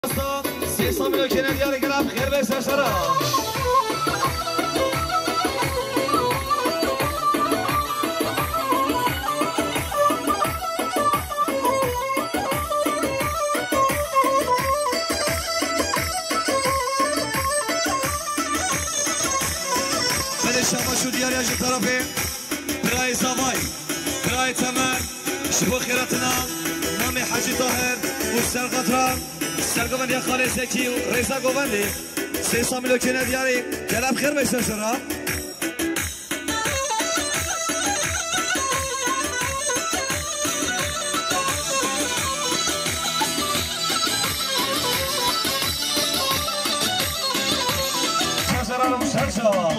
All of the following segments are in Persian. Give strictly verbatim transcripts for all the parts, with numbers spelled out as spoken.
سيصام لو كان ديالي كلام خير بس شرا من الشمس ديالي اجي طرفي براي صباي براي تمر شبو خيرتنا مامي حاجي طاهر وستر قطران سرگوبندی خاله زکی و رئیس گوبندی سه سامیلو کنه دیاری کلام خیر بشه شرا شرشرانم شرشا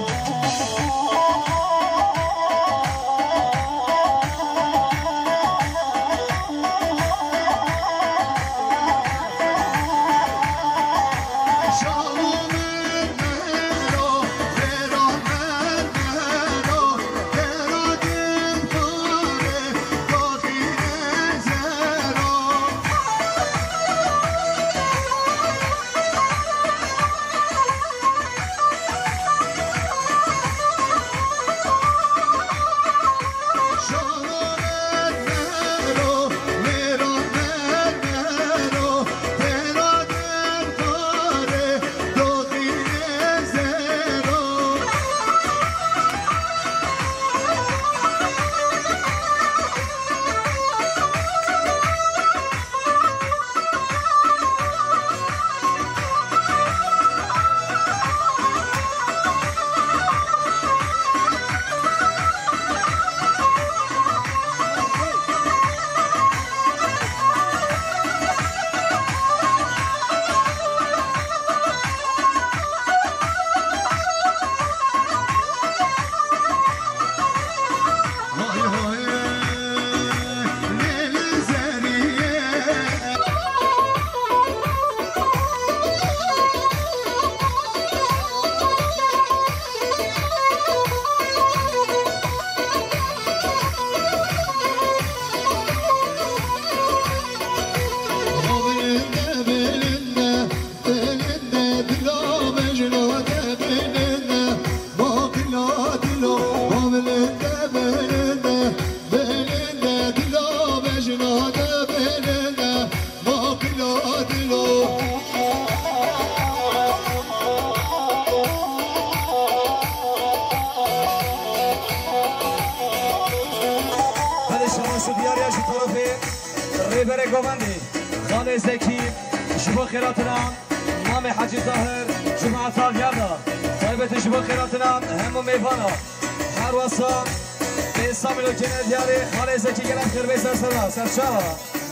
ریبر گوبندی خاله زکی شبو خیراتنا مام حاجی طاهر جمعه سالگردا طیبت شبو خیراتنا همو میفانا هر واسا به سامیلو کنه دیاری خاله زکی گلم خیر بی سر سر سرچاوا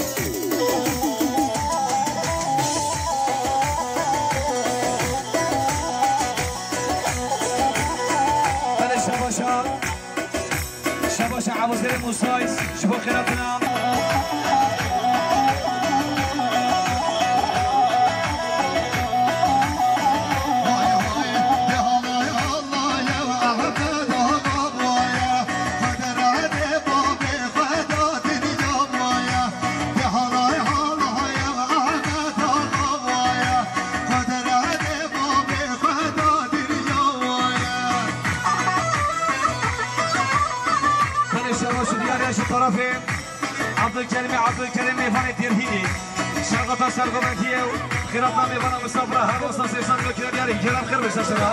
بله شباشا شباشا عوضیر موسایس شبو خیراتنا طرفي عبد الكريم عبد الكريم ميفاني تيرهيني شرقة شرقة مكية خيراتنا ميفانا مصابرة هذا وصل سيسان لكنا دياري كلام خير بس شرا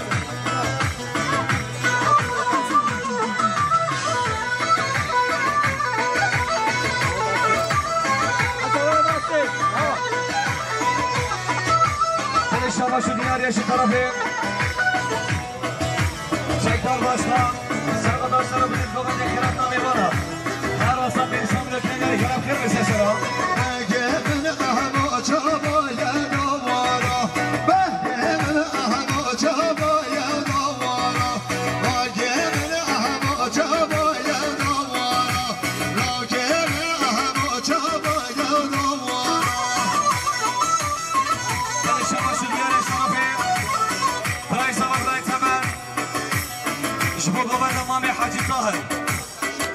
هذا الشباب شو دياري شو طرفي شيكار باشا شرقة شرقة من الكوبان خيراتنا ميفانا وصل بيسام لكنا كلام خير بس شرا بهجن اهمو جابا يا نوارا بهجن اهمو جابا يا نوارا بهجن اهمو جابا يا نوارا بهجن اهمو جابا يا نوارا هذا الشباب شو ديالي شرفي براي صبر براي تمام شبو قبل مامي حاجي طاهر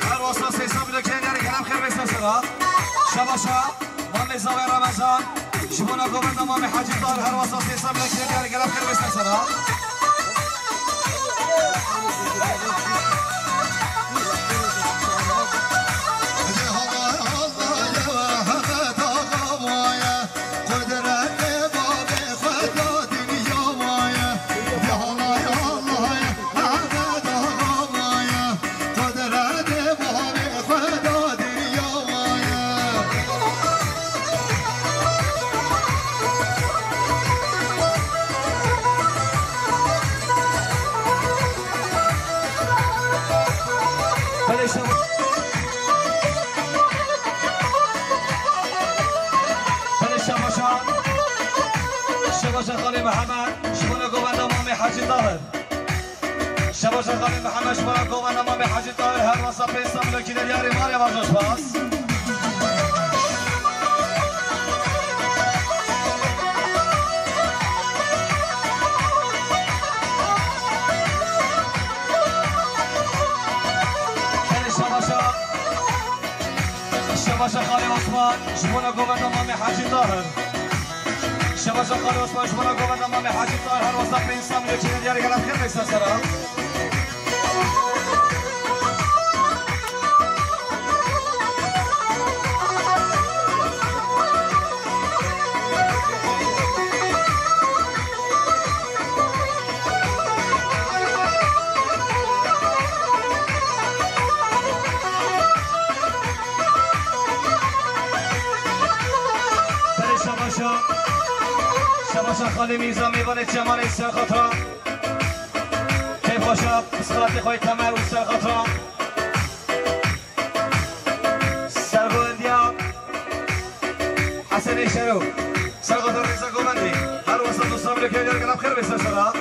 وصل سيسام لكنا كلام خير بس شرا شباشا مامي زاوية رمضان شبونا قومن امام حاجی طاهر هر وسط حساب لك يا رجال خير بس سلام خالي محمد شبونا قومن امام حاجی طاهر شباش خالي محمد شبونا قومن امام حاجی طاهر هر وسط حساب لك يا رجال ماريا باش باس شباشا خالي عثمان شبونا قومن امام حاجی طاهر شباشا خالي عثمان شبونا قومن امام حاجی طاهر هر وسط انسان لك يا رجال خير بس سلام شباشا خالی میزان میوانه جمال سر خطا که باشا بسخاطی خوی تمر و سر خطا سرگوندیا حسن شروع سر خطا ریزا گومندی هر وسط دوستان بلو که گلم خیر بسر سرا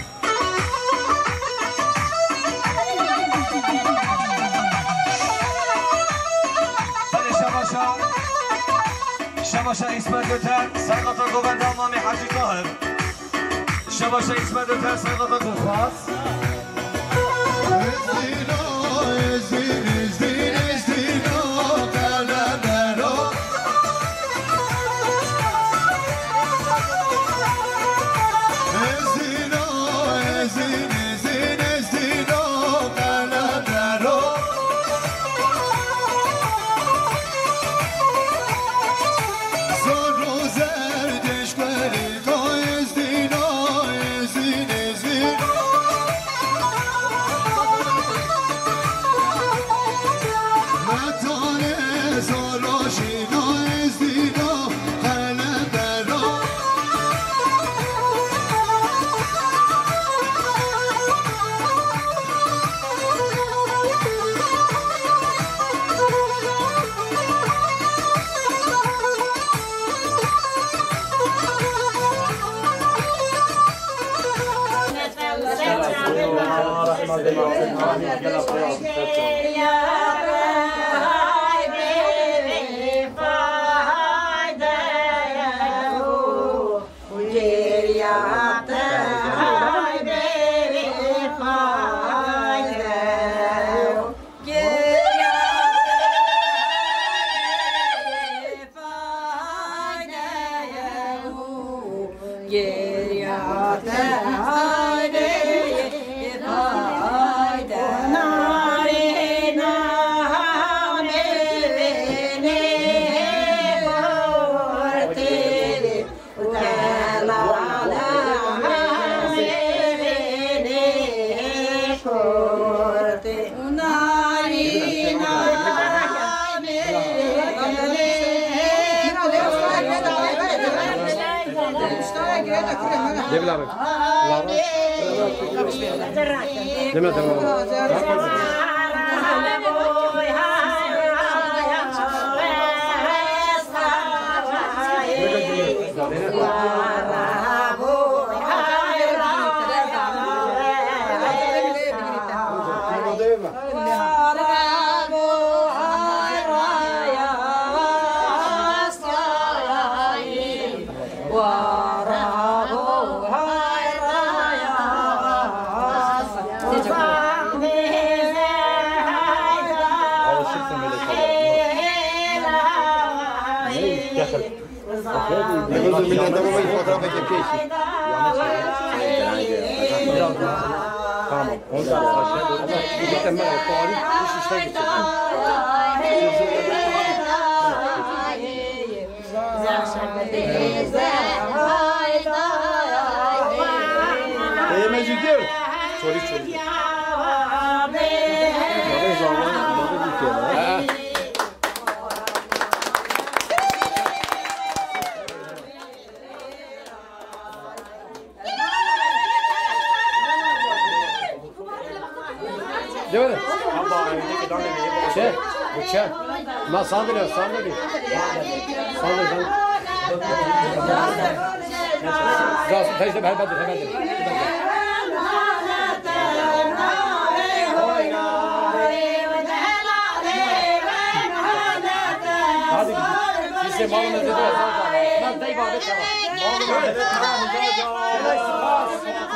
بله شباشا شباشا اسمت دوتر سرقطا گوبند امام حاجی طاهر شباشا اسمت دوتر سرقطا گوخواست ازدینا ازدین ازدین ازدینا قلبرا ازدینا ازدین ازدین ازدینا قلبرا Gracias. milyon da bu fotoğraf ekip geçti. Tamam. Ondan aşağı doğru. Bir de ben tarih iş işten geçecek. Eğmeci gör. Çocuk çocuk. Baba zaman baba dikiyor. Değil mi? Şey, bu şey. Ma sandalye, sandalye. Sandalye, sandalye. Zaten teyze ben ben de ben de. Hadi biz de malımızı da alacağız. Ben de ibadet tamam. Malımızı da alacağız.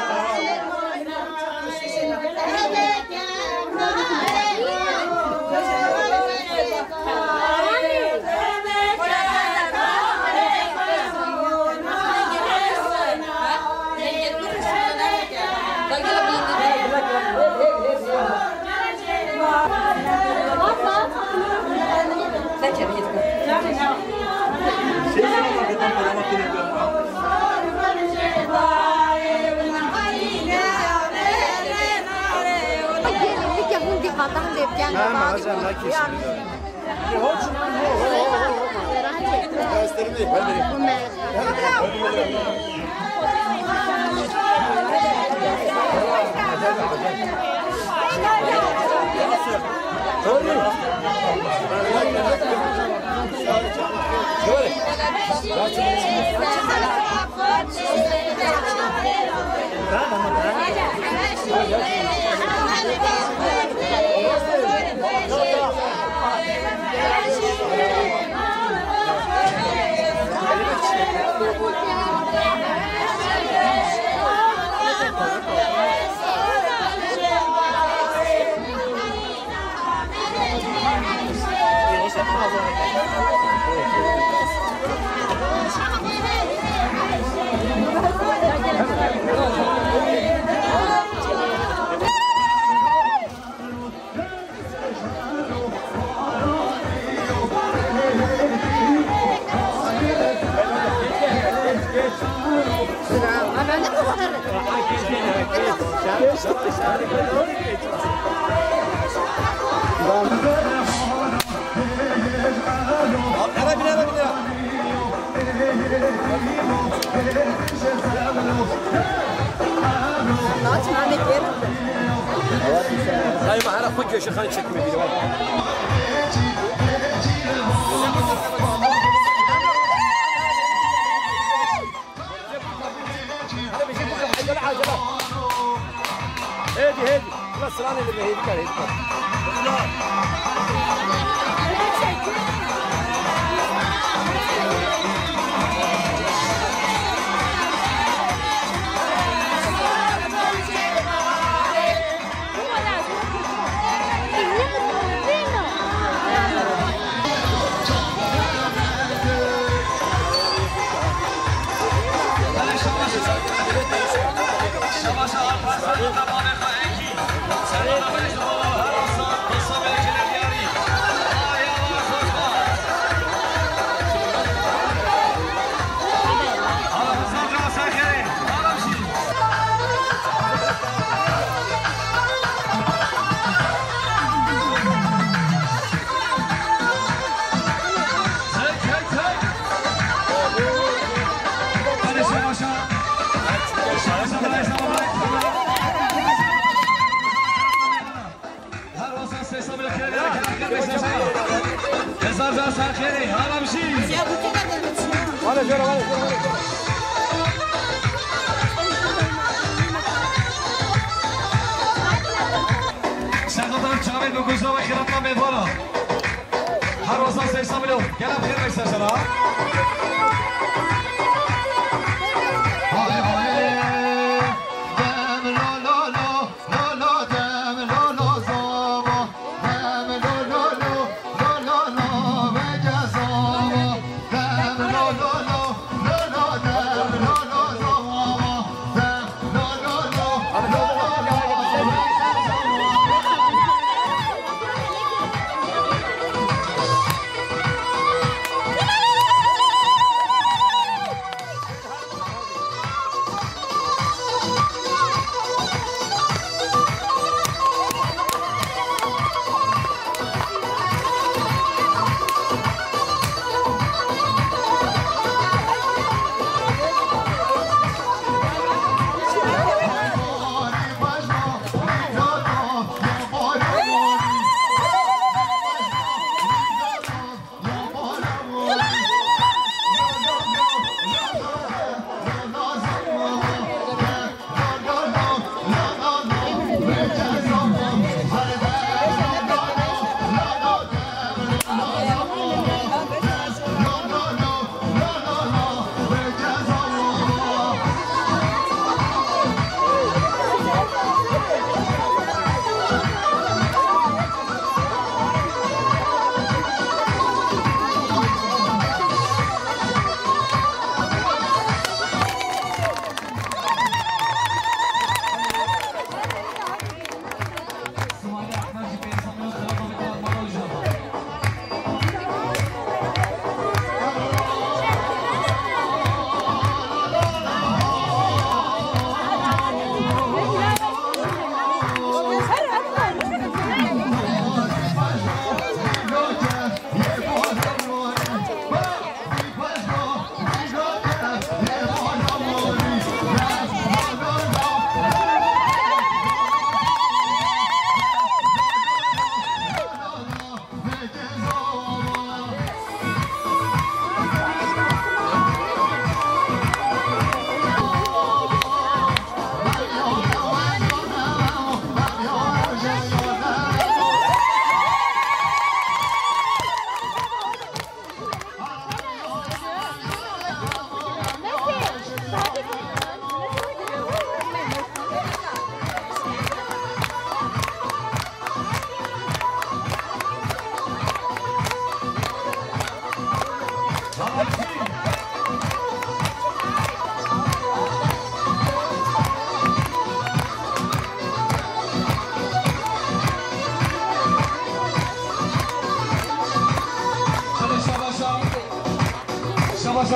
Hayır, hala koy köşe kanı çekmiyor biri var. هادي هادي لا صراني اللي هادي كان هادي كان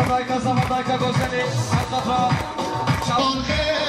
دایکا زمان دایکا گوشنی القطرة شبان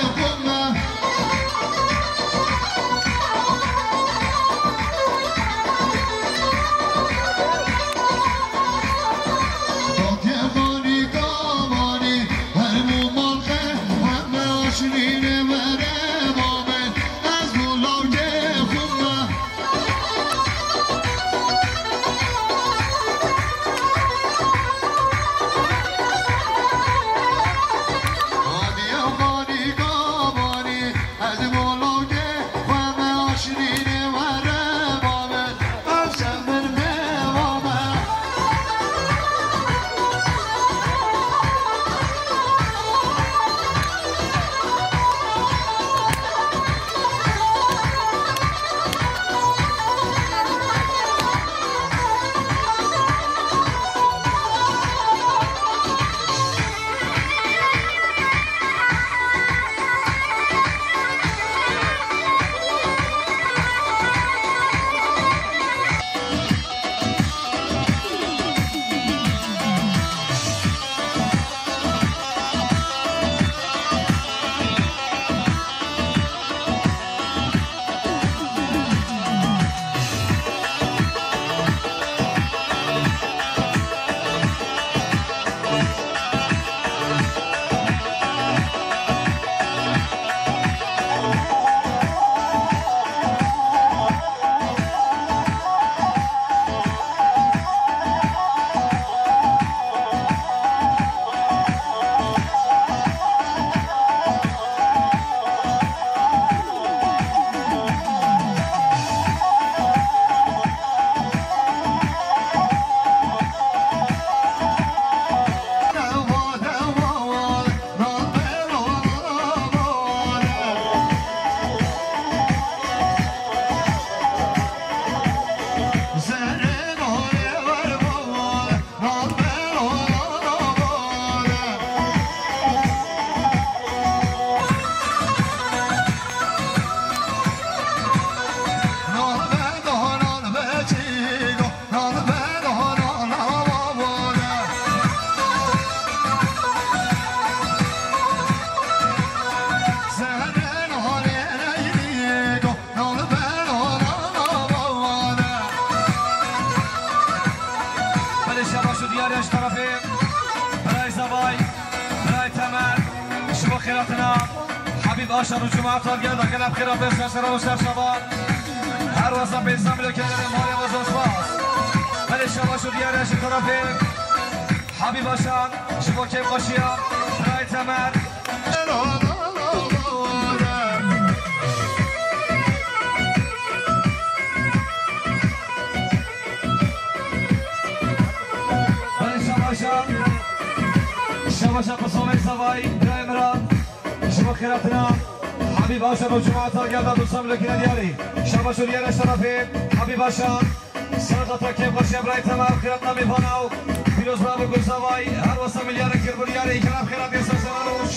عشر وجماعة القيادة كلام خير بس عشرة وشهر شباب هروسا بيسام لو كان مالي وزوج باص هل الشباب شو ديار ايش طرفين حبيب عشان شوفوا كيف غشيا راي تمام هل الشباب شان الشباب شان قصومي صباي راي مراد شوفوا خيراتنا حبيب عشان وجماعة القيادة دوسام لكنا ديالي شباب شو ديال الشرفين حبيب عشان سلطة كيف غشيا براي تمام خيراتنا بيباناو فيروز بابو قصواي هر وسط مليار كربو ديالي كلام خيرات يسا سلالو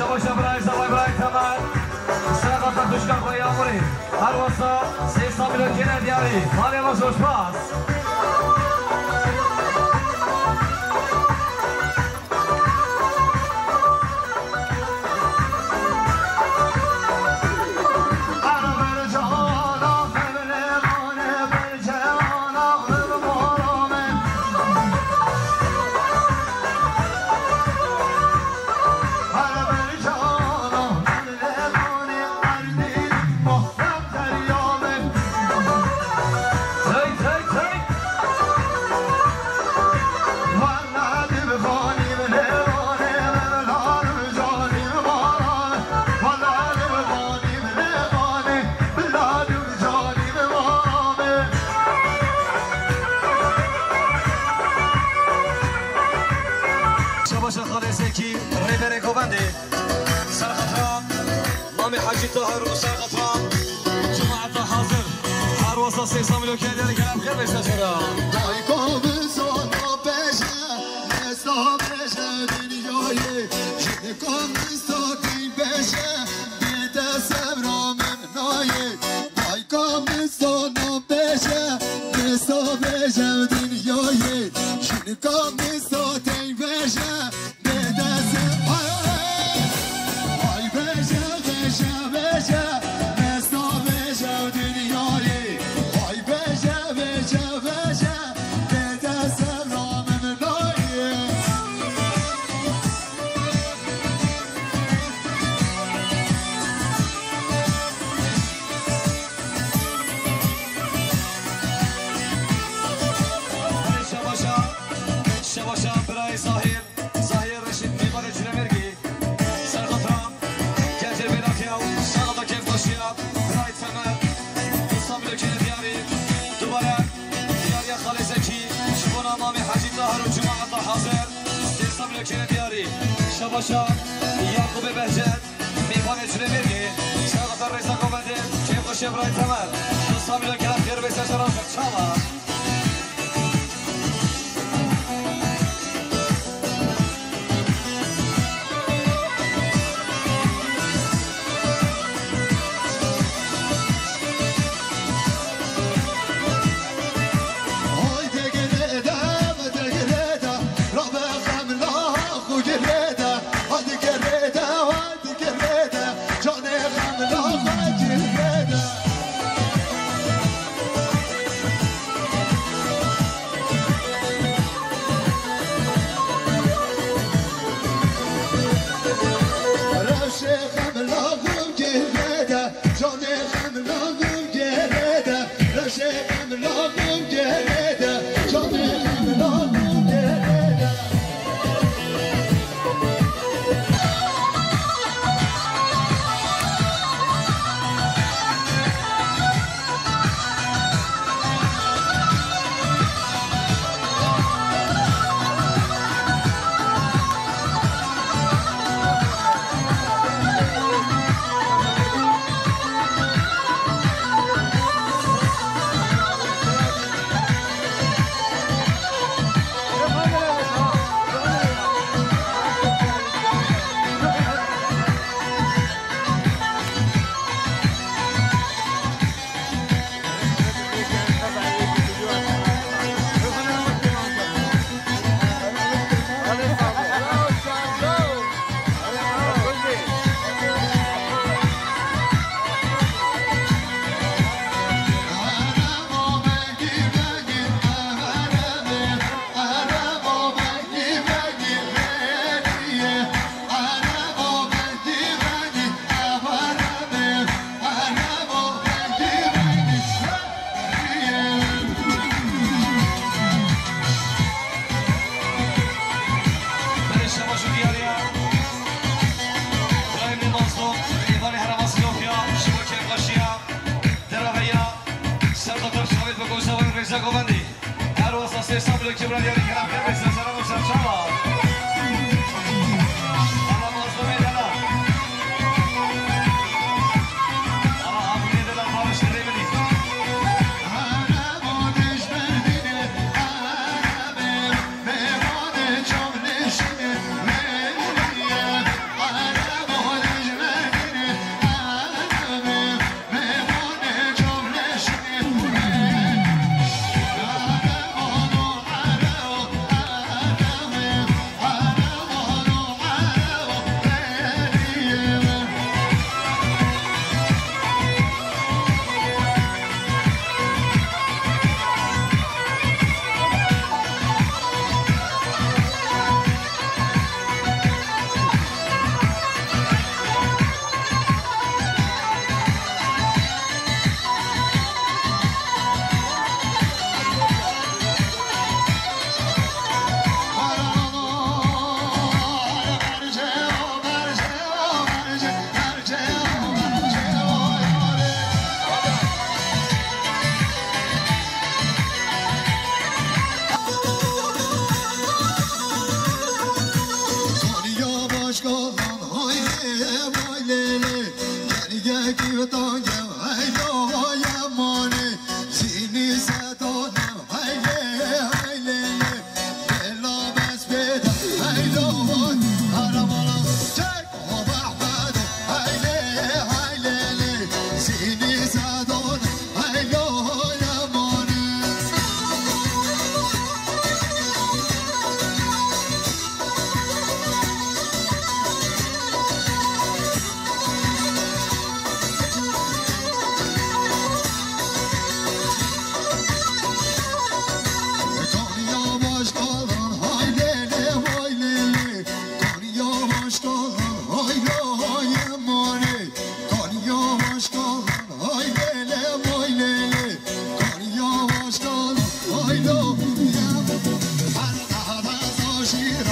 شباش برای زوای برای تمام سرقت دشکن خوی آموری هر واسه سی سامیلو کنه دیاری مالی واسه پاس طاهر وساقطها جماعة حاضر عروسة سي سامي كان يعني كلام خير ليش تشرا دايكو بزونا بيشا نسا بيشا دنياي جدكم مستقيم بيشا بيتا سبرا من ناي دايكو بزونا بيشا نسا بيشا دنياي جدكم مستقيم بيشا بيتا سبرا شباشا یعقوب بهجت میوان جنبیرگی سرقت رئیس قومنده کیف و شبرای تمر دوستان میلون کلام خیر بیسر شران چالا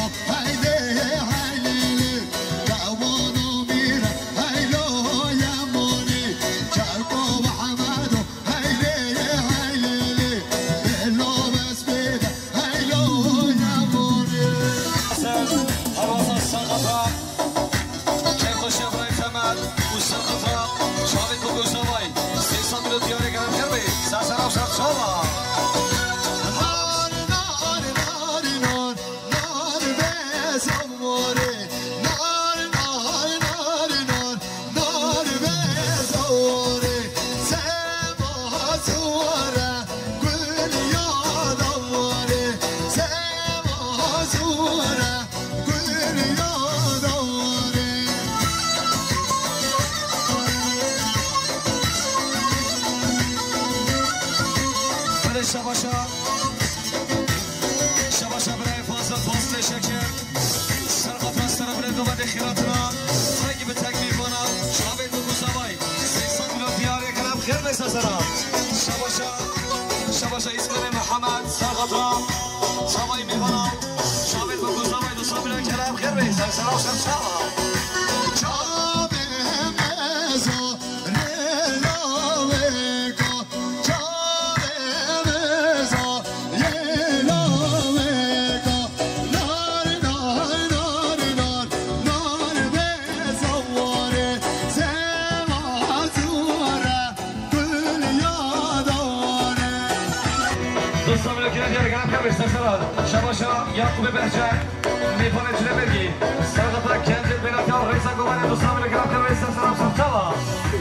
شباشا شباشا برای فاصل فاصل شکر سرقط را سر برای دو بده خیراتنا سرگی به تک میکنم شابه دو گوزوای سیستان بلو دیاری کنم خیر بیسا سرم شباشا شباشا اسم محمد سرقط را سوای میکنم شابه دو گوزوای دو سا بلو کنم خیر بیسا سرم شب شبا شباشا یعقوب بهجت میفونه چونه بگی سرقطا کنجد بیناتا و رئیسا گوانه دوستان بلگرام که رئیسا سلام سمتاوا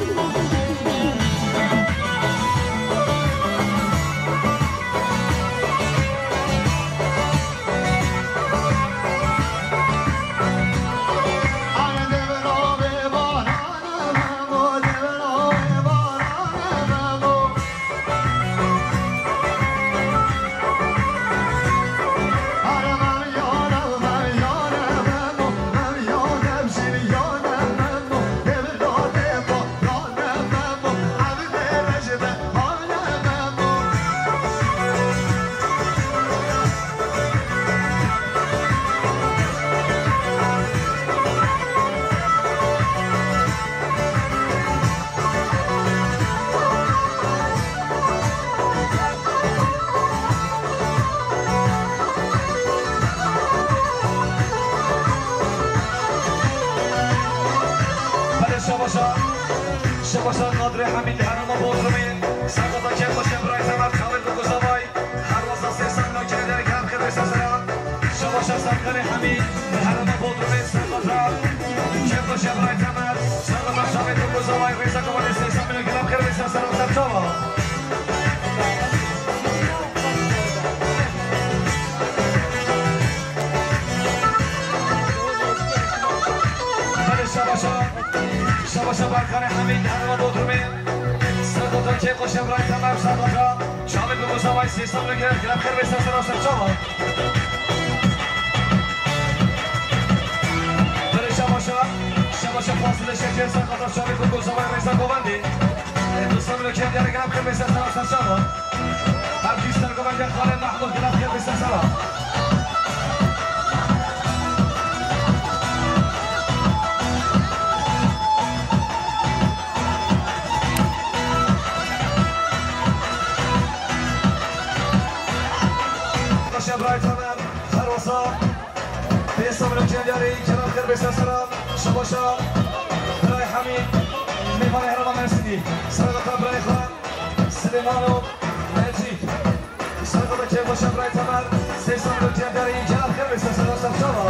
شباشا قادر حمید حرام بوزمین سرقطا که باشه برای تمر خالد و گزاوای هر واسه سیستان نوکره در گرم خیلی سرسران شباشا سرقر حمید حرام بوزمین سرقطا که باشه برای تمر سرقطا خالد و گزاوای ریزا کمال سیستان منو گرم خیلی سرسران سرچاوا شباشا شباشا برکار حمید حرام بودرمین سرقطا که خوشم رای تمام سرقطا شامل به مزاوای سیستان رو گرفت گرفت خیر بیستر سرام سرچاوا بره شباشا شباشا فاصله شکر سرقطا شامل به مزاوای ریزا گوبندی دوستان رو که دیاره گرفت خیر بیستر سرام سرچاوا هر بیستر گوبندی خاله محمود گرفت خیر بیستر سرام برای تمام خروسا بیستم رو جنجاری جناب خیر بیستر سلام شباشا برای حمید میوان هرما مرسیدی سرقطا برای خان سلیمانو نجید سرقطا که باشم برای تمام سیستم رو جنجاری جناب خیر بیستر سلام سرچاوا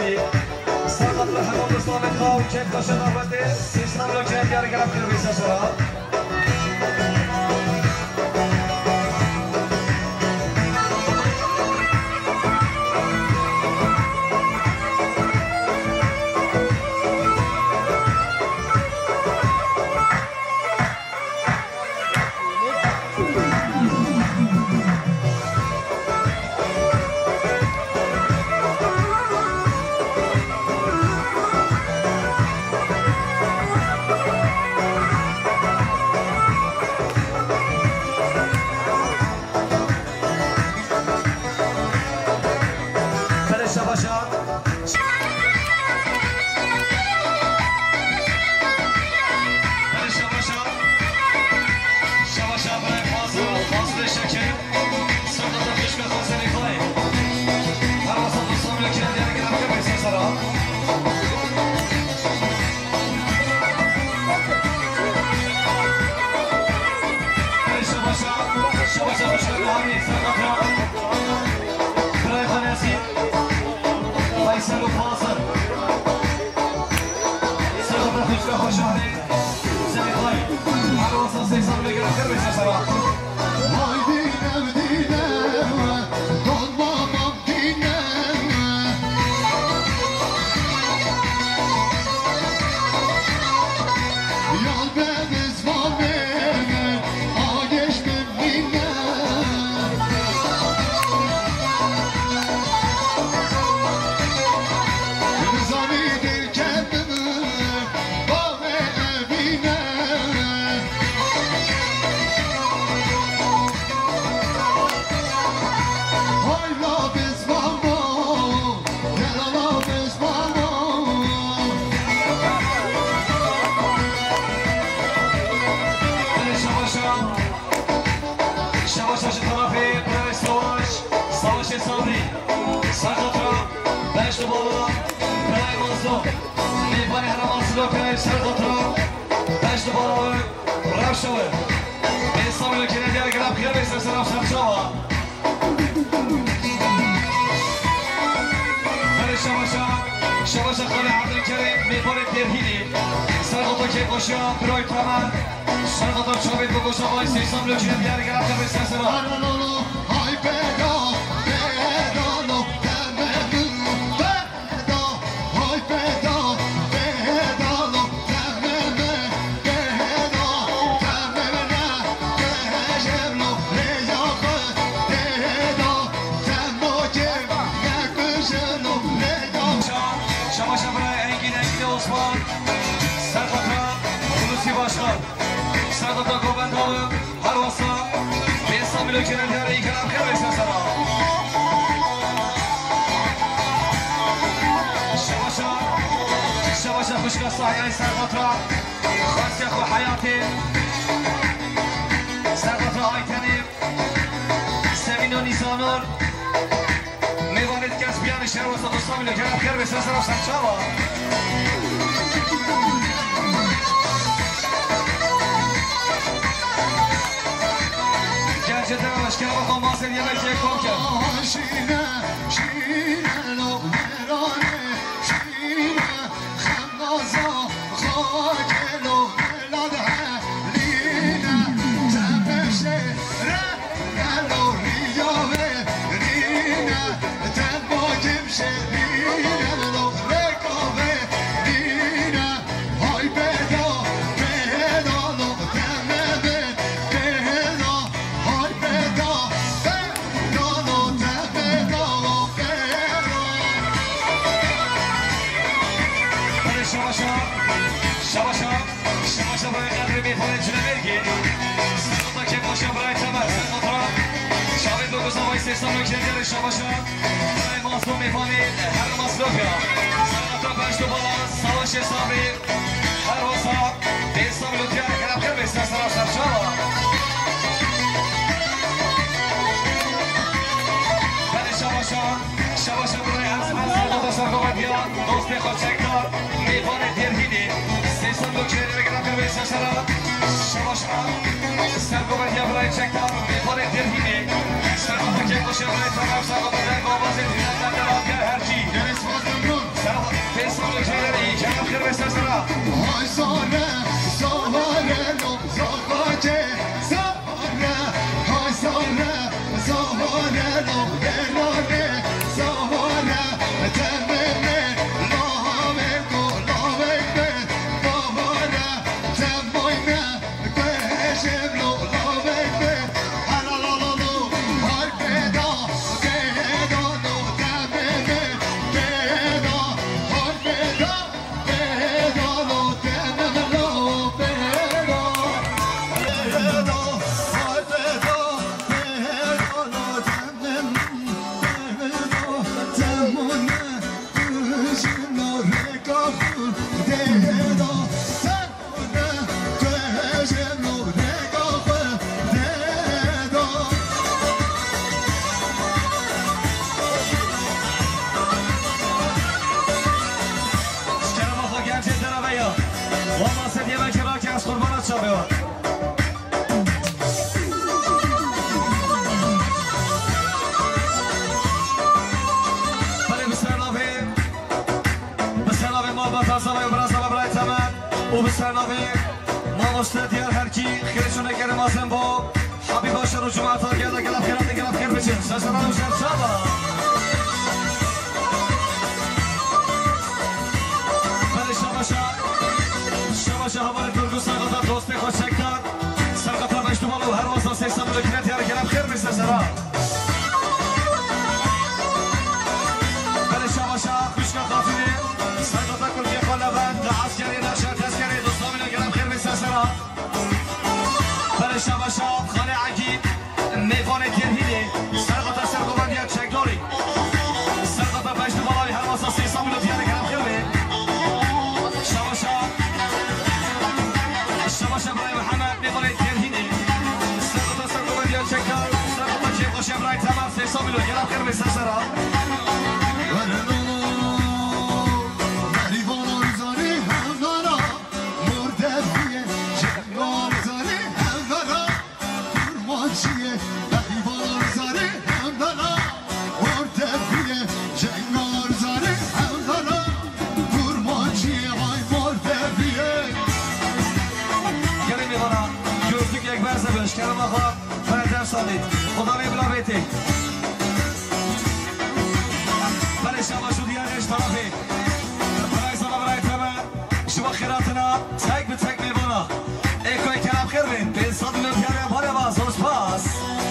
رسی سرقت و حمام دوستان خواه کیف داشته نامده سیستم رو که دیار گرم کنه بیسه سرا سسرا های ساره ساره لو زاقاچه ساره های ساره ساره لو بلانه ساره تمنه لاوه گو لاوه به باباره تموینه کشم لو لاوه به هلالالالو های بدا بدا لو تمنه بدا های بدا بدا لو تمنه لو بدا بدا های بدا بدا لو تمنه بدا تمونه کشم لو رکابو بدا تمونه کشم لو رکابو بدا شکرم آخا گرچه درابه یا والا سدیه من کرا که از قربانت شا بیاد ولی بسرنابه بسرنابه ما با تازه و برازه و برای تمن و بسرنابه ما مشتر دیار هرکی خیرشونه کرم آزم با حبی باشه رو جمعه تا گرده گلف گرده گلف گر بچین سسرانو شرشابا ولی شباشا شباشا حوال درگو سرقاطا دوستی خود شکتر سرقاطا بشتو بالو هر واسا سیستم بلکنه تیاره گلف خیر بیسته سرا ولی شباشا خوشگا خاتونی سرقاطا کل که خاله بند عسکری نقشه تسکری دوستامین گلف خیر بیسته سرا ولی شباشا خاله عگیب میوان تیرهیلی سرقاطا سرقوبند یک چکداری سرقاطا بشتو بالوی هر واسا سیستم بلکنه گلف خیر بی شباشا شباشا برای محمد میوان تیرهیلی سرقاطا سرقوبند یک چکدار سرقاطا چه خوشی برای تمام سیستم بلکنه گلف خیر بیسته سرا گلی میوانم گفتو که یک برزه بش کرم آقا فرده سالید خدا میبلا بیتی ولی شما شو دیگرش طرفی برای زمان برای تمام شما خیراتنا تک به تک میوانا ایکوی کرم خیر بین به صد میلیون پیاره باره باز روز پاس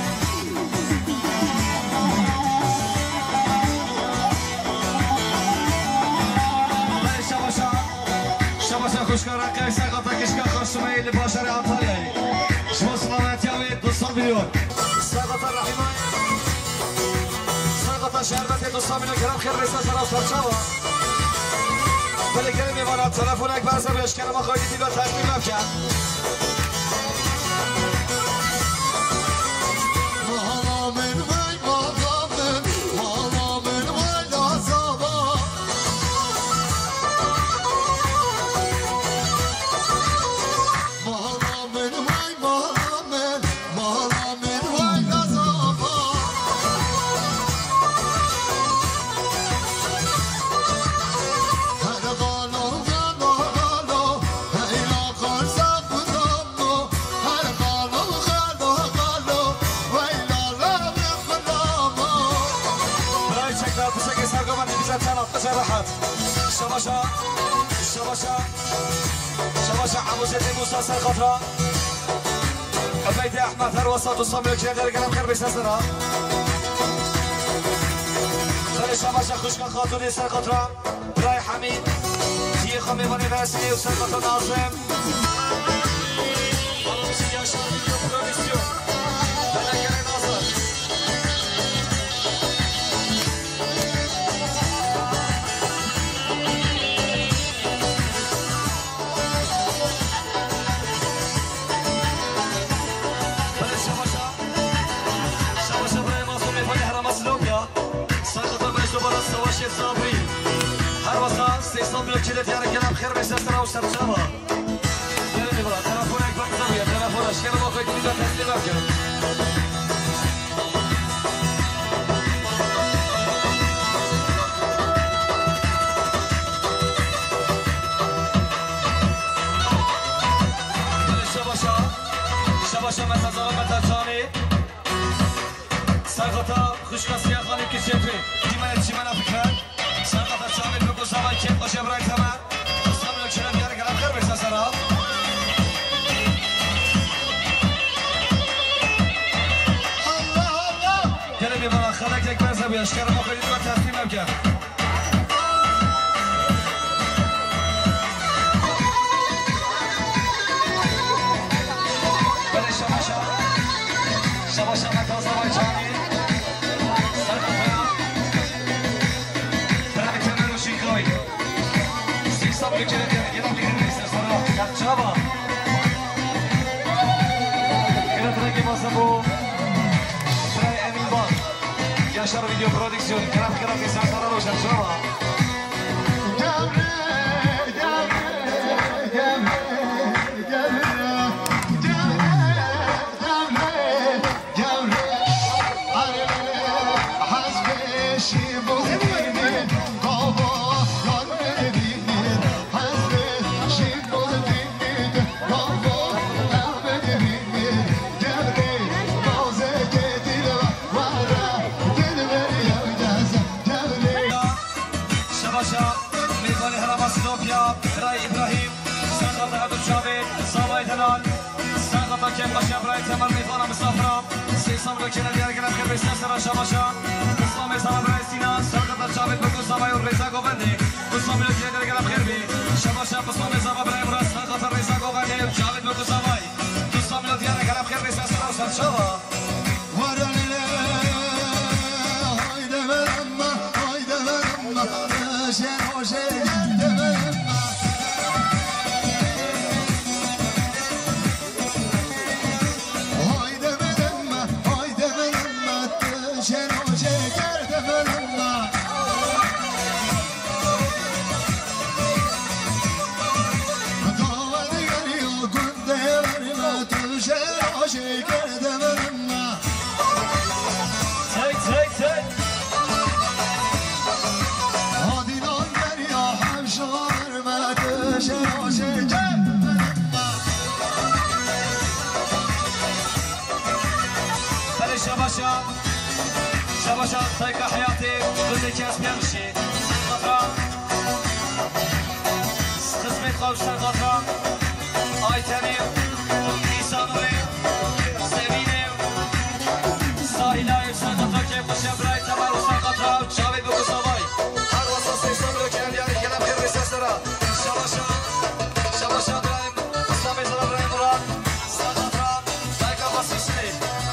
ولی شما شا شما شا خوشکار رقیق سرقاطا کشکار خوشمه ایلی باشر انتالیایی شما سلامتی همی دوستان میلیون سرقاطا رحیمای سرقاطا شهربت دوستان میلیون کرم خیر بیسته سراف سرچاوا ولی گلی میواند تلفون یک برزه بهش کرم آخوایی دیدی و تصمیم بکن راحت شباشا شباشا شباشا عمو زيد موسى سرخطرة عبيد احمد هر وسط وصامي وكيل قلم خير بيسسرها خلي شباشا خوشكا خاتوني سرخطرة براي حميد تيه خمي بني راسي وسرخطرة ناظم والله مسيح يا شاري اليوم بروديسيون بلا كري ناصر صابري هر وسط سيستم لو كده تيار كلام خير بس استرا وسرچوا يلا برا تلفونك بقى يا تلفون اشكال ما كنت تقدر تسلمك دوشکا سیاه خالی که چطوری دیمه چی من افکر سرقت از شامل بگو زبای که باشه برای تمر دوستان رو کنه دیاره گرم خیر بسه سرا گره بیمانا خلق یک برزه بیاش کرم آخری دو تصمیم هم کرد بله شما شما شما شما تازه بای چانی سرقت بیان برای کنه رو شیکای سیستم رو کنه دیاره گرم خیر بسه سرا یک چابا گره ترکی باسه بو Yaşar video prodüksiyon, kram kram insanlara roşan şuna Gevre, gevre, gevre, gevre, gevre, gevre, arre, hazbeşi bozbini, kava, yarme binir, hazbeşi bozbini, kava, yarme binir, gevre, boze getir vara. شباشا میزبانی حرم سلوپیا برای ابراهیم سنقاط عبد جاوید زابای دلال سنقاط که باشه برای تمر میزبانم مسافرم سیسام رو کنه دیار گرم که بسیار سرا شباشا اسلام زمان برای سینا سنقاط جاوید بگو زابای و ریزا گوبندی اسلام رو کنه دیار گرم خیر بی شباشا اسلام زمان برای مرا سنقاط ریزا گوبندی جاوید بگو زابای اسلام رو دیار گرم خیر بسیار سرا شد شبا شباشا شباشا طيق حياتي كل كاس بيمشي سنغطرة خزمي خوش سنغطرة آي تانيو إيسانوي سيبينيو ساهلاي سنغطرة كيف بشي براي تبار وسنغطرة شاوي بكو صواي هر وصل سيسان لو كان يعني كلام خير بساسرة شباشا شباشا برايم اسلامي زرا برايم مراد سنغطرة طيق بسيسني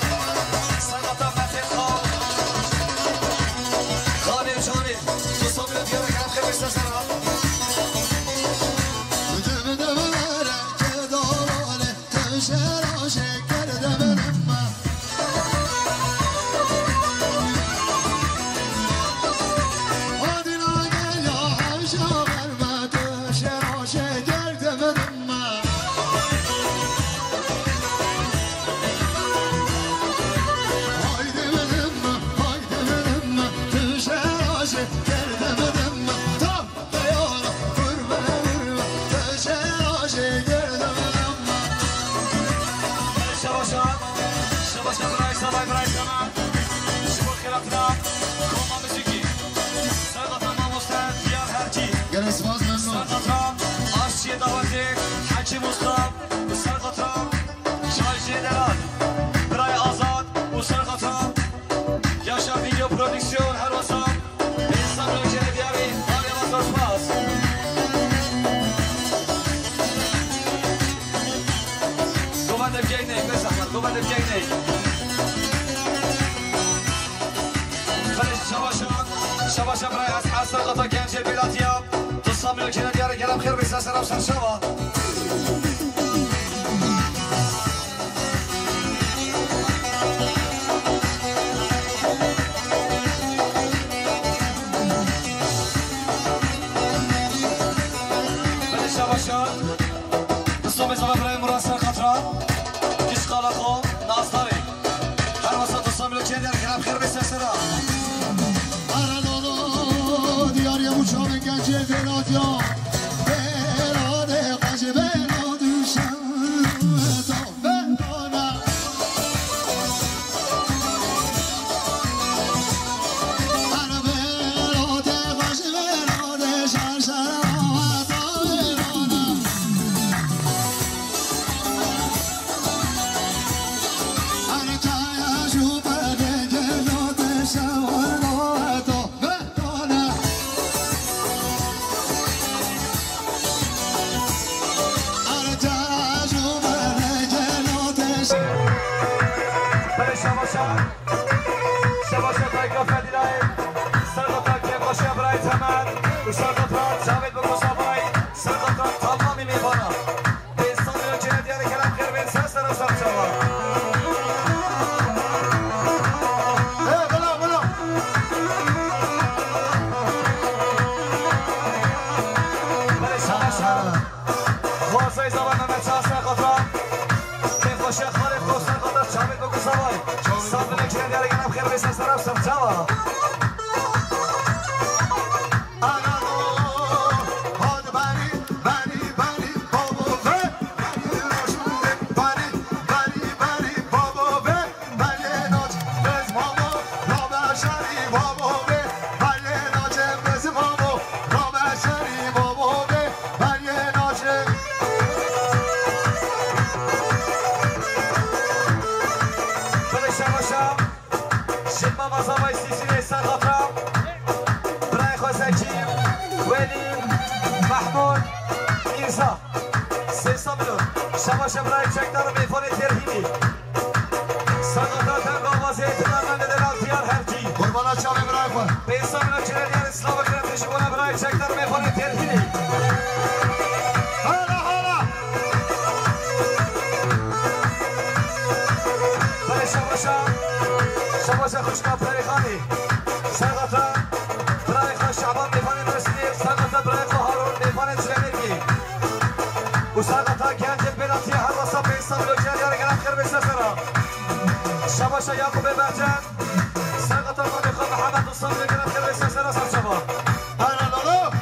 حجي مصطفى وسرقطرام شاي جنرال براي آزاد وسرقطرام ياشا فيديو برودكسيون هالوصام بإنسان لو جنة دياري مالي مصر سباس قوبان بجيني بس أحمد قوبان بجيني خليش شباشا شباشا براي أصحاب سرقطة كان جي بلاتياب تصام لو جنة دياري كلام خير بيساسر أبسر شوا اسلام زمان برای مراسم خطرة کش خالقو ناصری هر وسط اسلام لو چه کلام خیر بسه سرا Aradolu diyar ya uçan gence veladya velade kaç vela düşen ta velada شباشا شباشا تایگا فدیلای سرقاطا که باشه برای تمن و سرقاطا جاوید بگو سابای سرقاطا تمامی میبانا به انسان رو چه دیاره کلم خیر بین سر سر و سر شما بلا بلا بله شباشا خواسته زبان نمت شاه سرقاطا که باشه خالی خواه سرقاطا جاوید بگو سابای سابقه چه دیاره کلم خیر بین سر سر و سر شما شباشا برای چکدار و میفانه ترهیمی سقاطات هم آوازه اعتماد من دلال تیار هرچی قربانا چاوی برای خود به انسان من چنه دیار اسلام و کرم تشکونه برای چکدار و میفانه ترهیمی حالا حالا برای شباشا شباشا خوشکا پریخانی سقاطا برای خواه شعبان میفانه مرسیدیم سقاطا برای خواه هارون میفانه چلمیرگی و سقاطا گنج بلاتی هر واسا به انسان رو جریان گرم خیر بسه سرا شباشا یعقوب برجن سقاطا ما میخواه محمد دوستان رو گرم خیر بسه سرا سر شما حالا لالو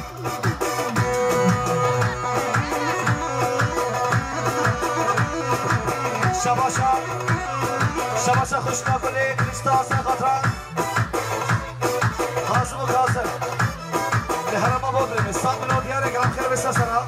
شباشا شباشا خوشنا کلی کریستا سقاطا قاسم و قاسم لحرم بودرم استان رو دیار گرم خیر بسه سرا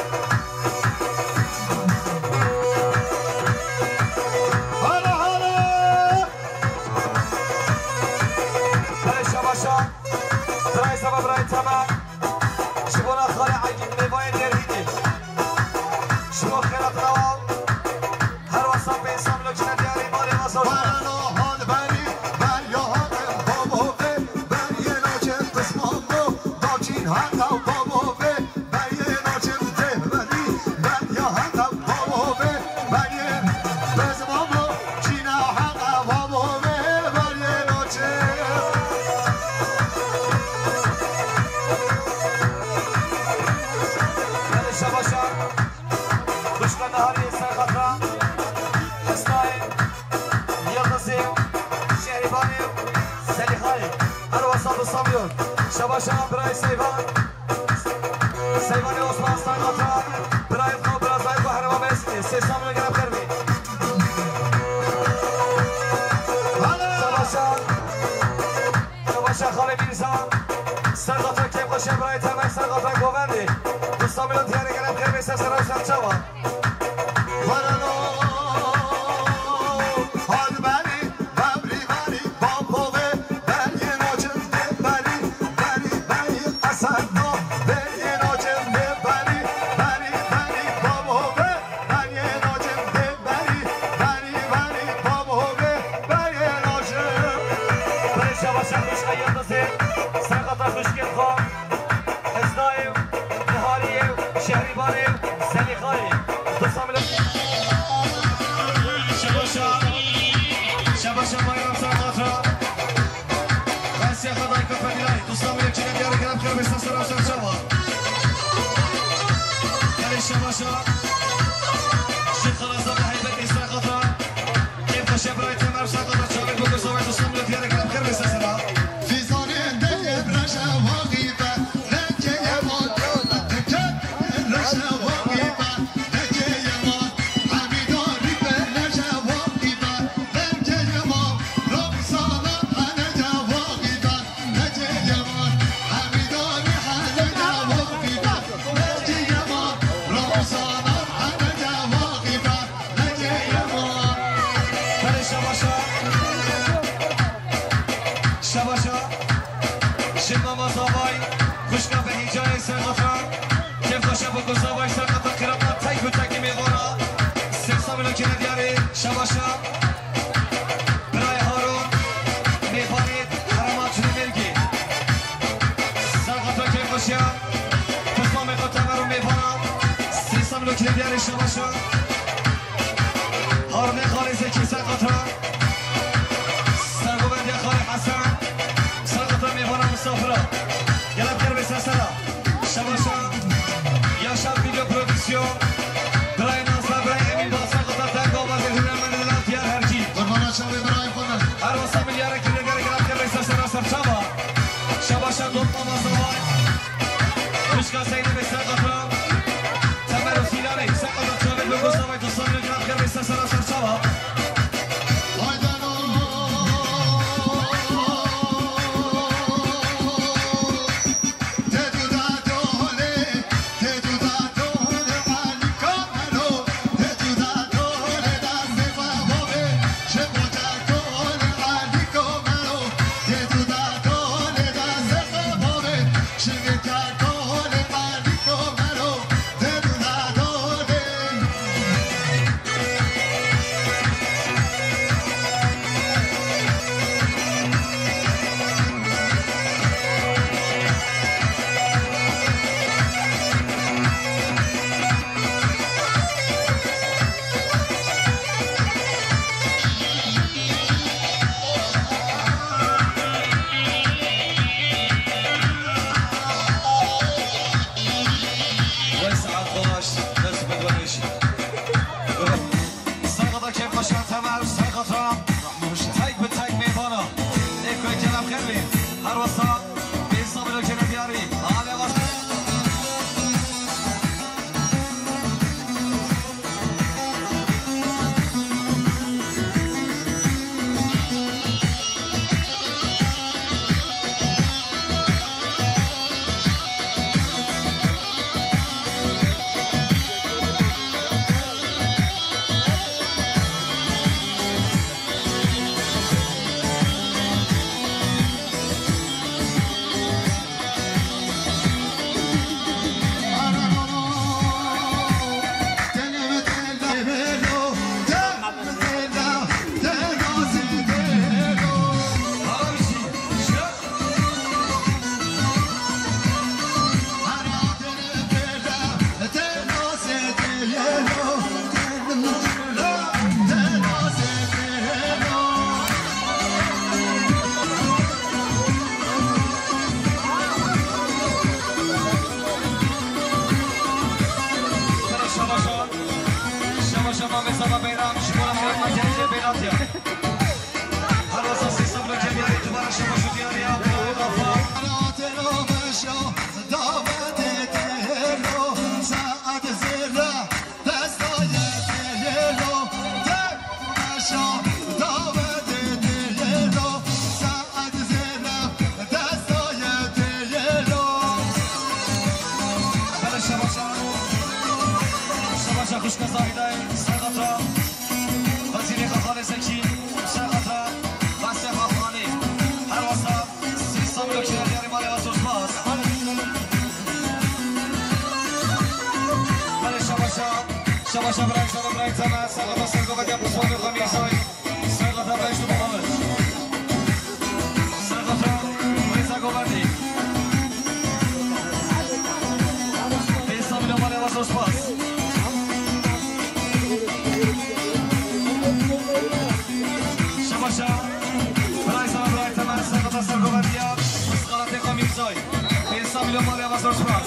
برای تمام شبونا خالی عجیب میباید نرهیدی شبو خیرات روال هر واسا به انسان لکنه دیاری مالی واسا برانو حال بری بر یا حال بابا به بر یه ناچم قسمان بو داچین حقا بابا به بر یه ناچم ده بری بر یا حقا بابا به بر یه بزمان بو چینا حقا بابا به بر یه ناچم شباشا دشمن نهاری سرخطرا اسنایم یلدزیم شهریبانیم سلیخاییم هر واسا دوستان بیون شباشا برای سیوان سیوانی عثمان سرخطرا برای خو برازای خو هرما مرسی سی سامنو گرم کرمی شباشا شباشا خالی میرزان سرخطرا کم خوشه برای تمام سرخطرا گووندی دوستان بیون دیاری گرم خیر بیسته سر و سر شما برانو حال بری ببری بری بابا به بر یه ناچم ده بری بری بری اصد ما بر یه ناچم ده بری بری بری بابا به بر یه ناچم ده بری بری بری بابا به بر یه ناچم برای شباشا خوش خیلی دوزیم سرقاطا خوشگل خواه ازدایم نهاریم شهریبانیم سلیخاییم دوستان بیون شباشا شباشا مایرم سرقاطا بسی خدای کفدیلای دوستان بیون چنه دیاره گرم خیر بیسته سر و سر شما برای شباشا شد خلاصا به حیبت سرقاطا این خوشه برای تمر سرقاطا چاوید بگو سوید دوستان بیون دیاره گرم خیر بیسته سر فیزان ده رشواقی و رنگه ما دولت که رشواقی و شباشا هارمه خالی زکی سقطا سرگو بندی خالی حسن سقطا میبانم مسافرا گلب کر بسر سرا شباشا یا شب ویدیو پرودیسیون برای ناصر برای امین با سقطا تنگا و زیدون من دلم تیار هرچی قربانا شبی برای خودم هر واسه میلیاره که نگر گلب کر بسر سرا سر شبا شباشا دوم آمازوای مشکا سینه بسر قطرا تمر و سیلانه سقطا چاوه بگوستا وی دوستان گلب کر بسر سرا سر شبا شباشا برای شما برای تمام سلام سرگو و گپ سوال خمیسای سرگوتا برای شما محمد سرگوتا ریزا گوبردی بیستا میلیون مالی واسه سپاس شباشا برای شما برای تمام سرگوتا سرگوبردی مسخالات خمیسای بیستا میلیون مالی واسه سپاس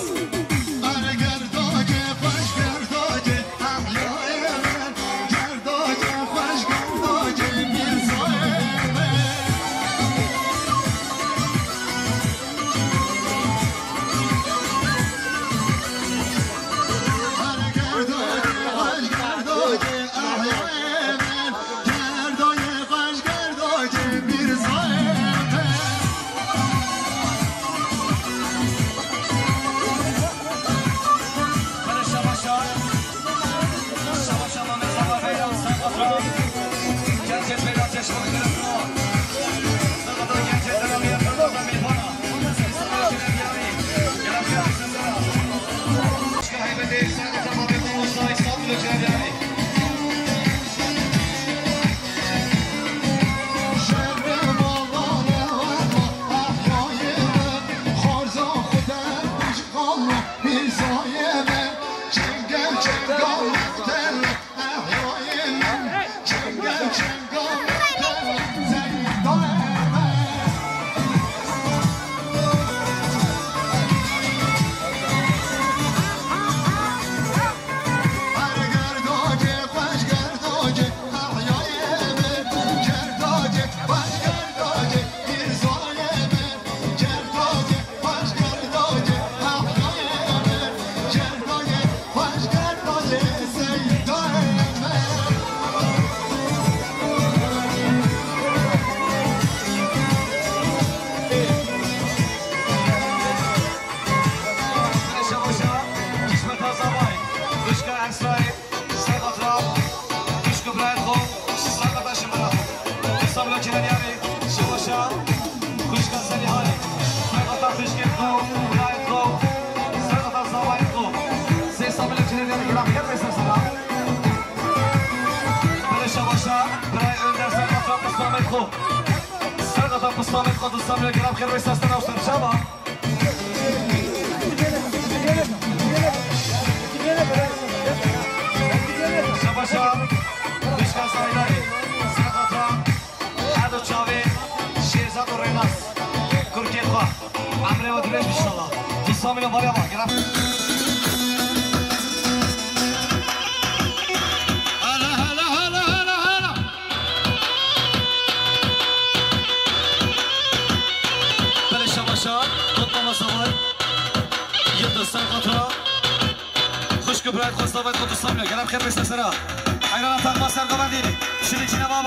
Mirzayeme, çengel çengel ماجرين يعني كلام خير بس سلام بلش باشا برای اندر سرقطا قسمت خو سرقطا قسمت خو دوستان میگم کلام خیر بس سلام سر شبا شباشا بشکن سایداری سرقطا عدو چاوی شیرزاد و ریناس کرکی خواه عمره و دلیش بشنالله دوستان میگم باریا با کلام خوشک برای خواسته باید خود دوستان میاد گرم خیر بسته سرا حیران تقما سرگاه بندی شدی چی نمامو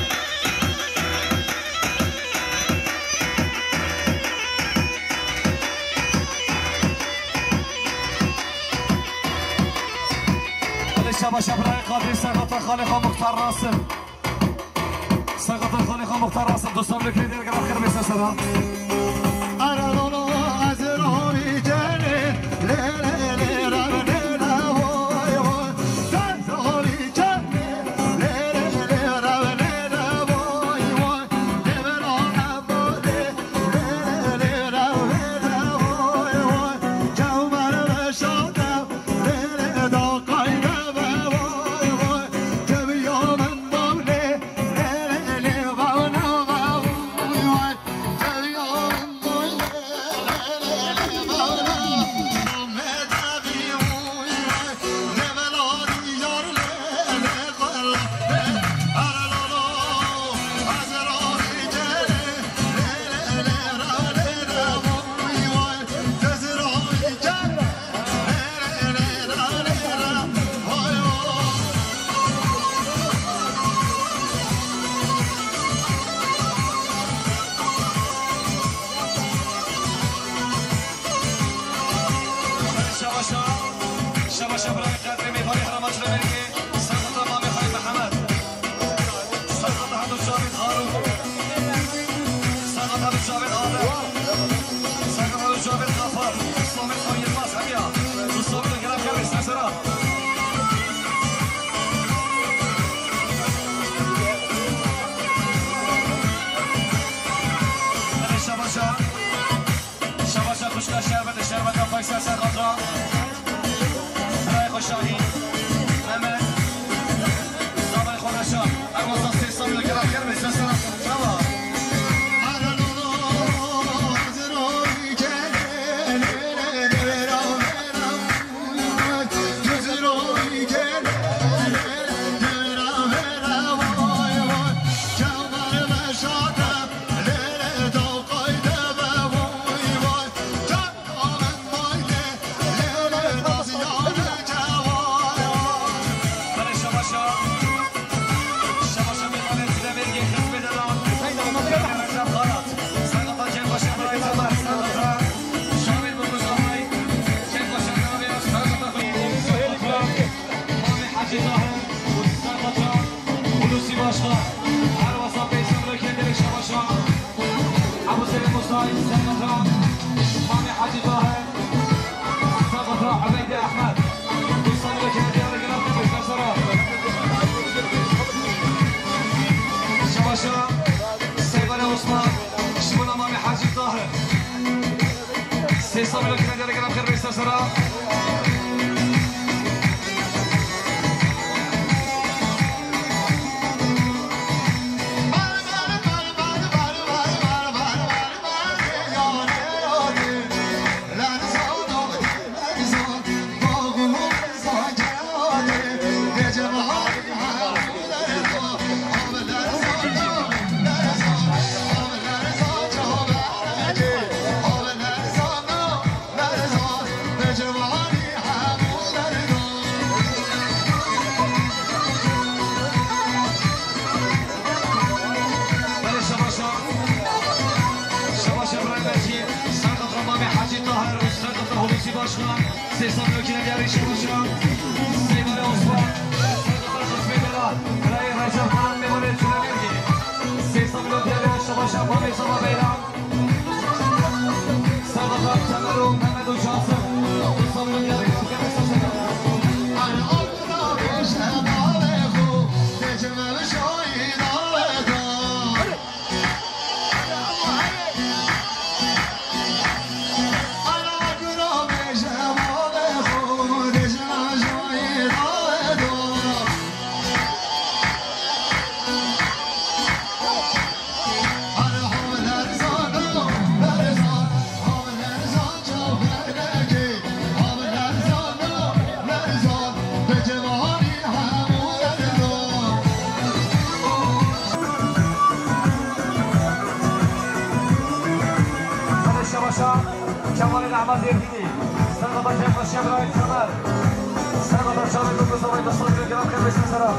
بلشه باشه برای قادری سرگاه خالی خواه مختار راسم سرگاه خالی خواه مختار راسم دوستان میاد گرم خیر بسته سرا الشيخ رايد كمال سنة شامل دكتور زوايد الصدر الكرام خير بس سلام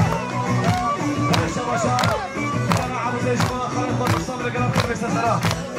Gracias.